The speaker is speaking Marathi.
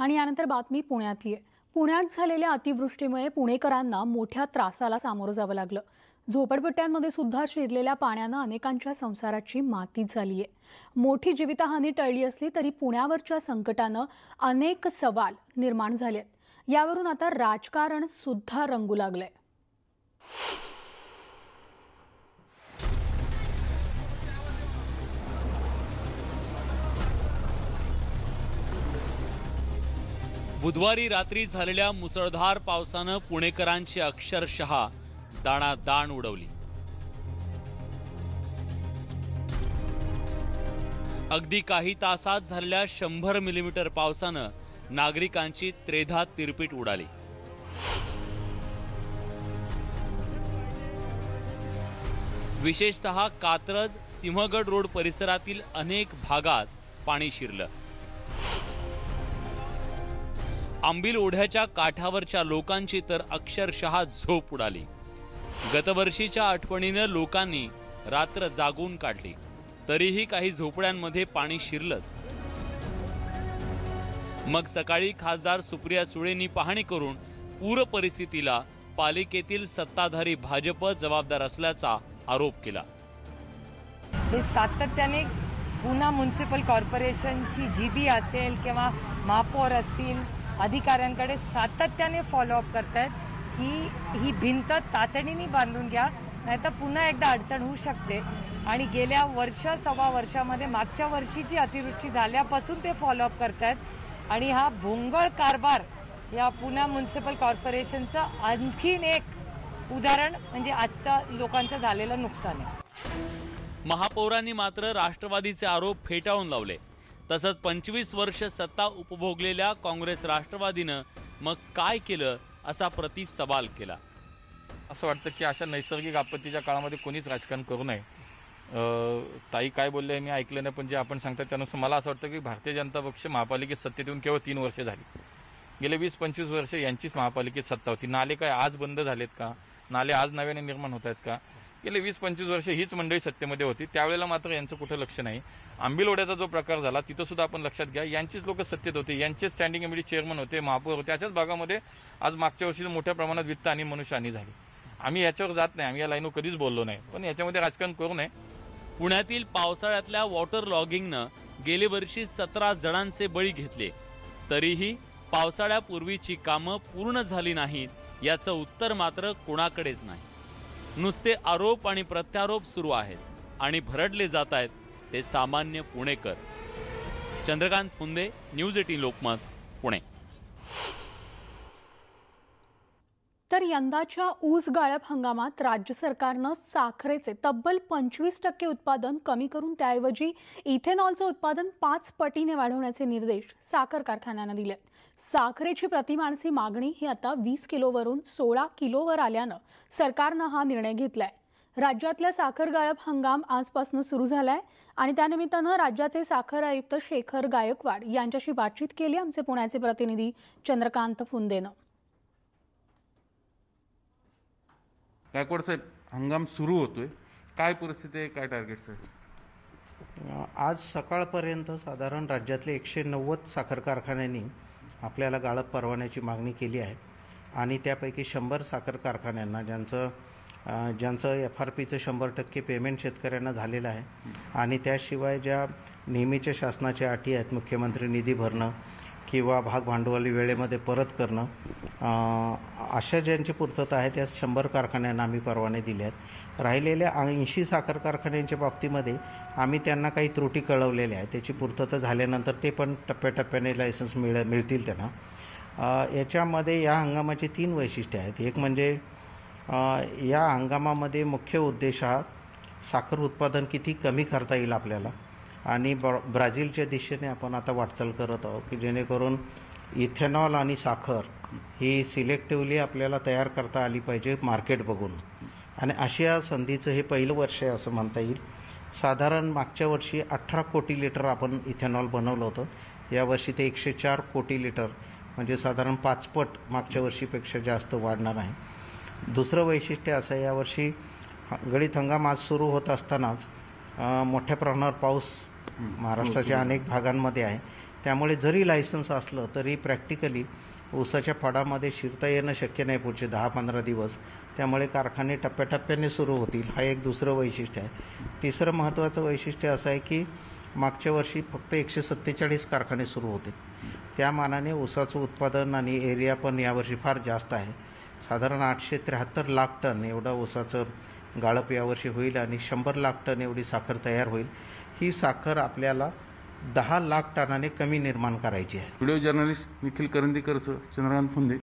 आणि यानंतर बातमी पुण्यातली आहे। पुण्यात झालेल्या अतिवृष्टीमुळे पुणेकरांना मोठ्या त्रासाला सामोरं जावं लागलं। झोपडपट्ट्यांमध्ये सुद्धा शिरलेल्या पाण्यानं अनेकांच्या संसाराची माती झाली आहे। मोठी जीवितहानी टळली असली तरी पुण्यावरच्या संकटानं अनेक सवाल निर्माण झाले आहेत। यावरून आता राजकारण सुद्धा रंगू लागलंय। बुधवारी रात्री झालेल्या मुसळधार पावसानं पुणेकरांची अक्षरशः दाणादाण उडवली। अगदी काही तासात झालेल्या 100 मिलीमीटर पावसानं नागरिकांची त्रेधा तिरपीट उडाली। विशेषतः कात्रज सिंहगड रोड परिसरातील अनेक भागात पाणी शिरलं। आंबील ओढ्याच्या काठावरच्या लोकांची तर अक्षरशः झोप उडाली। गतवर्षीच्या आठवणीनं लोकांनी रात्र जागून काढली, तरीही काही झोपड्यांमध्ये पाणी शिरलंच। मग सकाळी खासदार सुप्रिया सुळेंनी पाहणी करून पूर परिस्थितीला पालिकेतील सत्ताधारी भाजप जबाबदार असल्याचा आरोप केला। हे सातत्याने पुणे म्युनिसिपल कॉर्पोरेशनची जीबी असेल किंवा महापौर असतील अधिकाऱ्यांकडे सातत्याने फॉलोअप करतात की ही भिंत तातडीने बांधून घ्या, नाहीतर पुन्हा एकदा अडचण होऊ शकते। आणि गेल्या सव्वा वर्षामध्ये मागच्या वर्षीची अतिवृष्टी झाल्यापासून ते फॉलोअप करतात। आणि हा भोंगळ कारभार या पुणे म्युनिसिपल कॉर्पोरेशनचं आणखीन एक उदाहरण म्हणजे आजचा लोकांचं झालेलं नुकसान आहे। महापौरांनी मात्र राष्ट्रवादीचे आरोप फेटाळून लावले। तसंच 25 वर्ष सत्ता उपभोगलेल्या काँग्रेस राष्ट्रवादीनं मग काय केलं असा सवाल केला। असं वाटतं की अशा नैसर्गिक आपत्तीच्या काळामध्ये कोणीच राजकारण करू नये। ताई काय बोलले मी ऐकलं नाही, पण जे आपण सांगतात त्यानुसार मला असं वाटतं की भारतीय जनता पक्ष महापालिकेत सत्तेत येऊन केवळ 3 वर्ष झाली। गेले 20-25 वर्ष यांचीच महापालिकेत सत्ता होती। नाले काय आज बंद झालेत का? नाले आज नव्याने निर्माण होत आहेत का? गेले 20-25 वर्ष हीच मंडळी सत्तेमध्ये होती, त्यावेळेला मात्र यांचं कुठं लक्ष नाही। आंबील ओढ्याचा जो प्रकार झाला तिथं सुद्धा आपण लक्षात घ्या, यांचीच लोक सत्तेत होते, यांचे स्टँडिंग कमिटी चेअरमन होते, महापौर होते। अशाच भागामध्ये आज मागच्या वर्षी मोठ्या प्रमाणात वित्त आणि मनुष्यहानी झाली। आम्ही याच्यावर जात नाही, आम्ही या लाईनवर कधीच बोललो नाही, पण याच्यामध्ये राजकारण करू नये। पुण्यातील पावसाळ्यातल्या वॉटर लॉगिंगनं गेले वर्षी 17 जणांचे बळी घेतले, तरीही पावसाळ्यापूर्वीची कामं पूर्ण झाली नाहीत याचं उत्तर मात्र कोणाकडेच नाही। नुसते आरोप आणि प्रत्यारोप सुरू आहेत आणि भरडले जात आहेत ते सामान्य पुणेकर। चंद्रकांत फुंदे, न्यूज 18 लोकमत, पुणे। तर यंदाच्या ऊस गाळप हंगामात राज्य सरकारनं साखरेचे तब्बल 25% उत्पादन कमी करून त्याऐवजी इथेनॉलचं उत्पादन 5 पटीने वाढवण्याचे निर्देश साखर कारखान्यांना दिले। साखरेची प्रतिमानसी मागणी ही आता 20 किलोवरून 16 किलोवर आल्यानं सरकारनं हा निर्णय घेतलाय। राज्यातल्या साखर गाळप हंगाम आजपासून सुरू झालाय आणि त्यानिमित्तानं राज्याचे साखर आयुक्त शेखर गायकवाड यांच्याशी बातचीत केली आमचे पुण्याचे प्रतिनिधी चंद्रकांत फुंदेनं। गायकवाड साहेब, हंगाम सुरू होतोय, काय परिस्थिती आहे, काय टार्गेट्स आहेत? आज सकाळपर्यंत साधारण राज्यातले 190 साखर कारखान्यांनी आपल्याला गाळप परवान्याची मागणी केली आहे आणि त्यापैकी 100 साखर कारखान्यांना ज्यांचं FRPचं 100% पेमेंट शेतकऱ्यांना झालेलं आहे आणि त्याशिवाय ज्या नेहमीच्या शासनाच्या अटी आहेत, मुख्यमंत्री निधी भरणं किंवा भाग भांडवली वेळेमध्ये परत करणं, अशा ज्यांची पूर्तता आहे त्या 100 कारखान्यांना आम्ही परवाने दिले आहेत। राहिलेल्या 80 साखर कारखान्यांच्या बाबतीमध्ये आम्ही त्यांना काही त्रुटी कळवलेल्या आहेत, त्याची पूर्तता झाल्यानंतर ते पण टप्प्याटप्प्याने लायसन्स मिळतील त्यांना। याच्यामध्ये या हंगामाची 3 वैशिष्ट्ये आहेत। एक म्हणजे या हंगामामध्ये मुख्य उद्देश हा साखर उत्पादन किती कमी करता येईल आपल्याला आणि ब्राझीलच्या दिशेने आपण आता वाटचाल करत आहोत की जेणेकरून इथेनॉल आणि साखर ही सिलेक्टिव्हली आपल्याला तयार करता आली पाहिजे मार्केट बघून। आणि अशा संधीचं हे पहिलं वर्ष आहे असं म्हणता येईल। साधारण मागच्या वर्षी 18 कोटी लिटर आपण इथेनॉल बनवलं होतं, यावर्षी ते 104 कोटी लिटर म्हणजे साधारण 5 पट मागच्या वर्षीपेक्षा जास्त वाढणार आहे। दुसरं वैशिष्ट्य असं आहे, यावर्षी गळीत हंगाम आज सुरू होत असतानाच मोठ्या प्रमाणावर पाऊस महाराष्ट्राच्या अनेक भागांमध्ये आहे, त्यामुळे जरी लायसन्स असलं तरी प्रॅक्टिकली ऊसाच्या फडामध्ये शिरता येणं शक्य नाही पुढचे 10-15 दिवस. त्यामुळे कारखाने टप्प्याटप्प्याने सुरू होतील. हा एक दुसरं वैशिष्ट्य आहे. तिसरं महत्त्वाचं वैशिष्ट्य असं आहे की मागच्या वर्षी फक्त 147 कारखाने सुरू होते. त्या मानाने ऊसाचं उत्पादन आणि एरिया पण यावर्षी फार जास्त आहे. साधारण 873 लाख टन एवढं ऊसाचं गाळप यावर्षी होईल आणि 100 लाख टन एवढी साखर तयार होईल. ही साखर आपल्याला 10 लाख टनाने कमी निर्माण करायची आहे. व्हिडिओ जर्नलिस्ट निखिल करंदीकरसह चंद्रकांत फुंदे,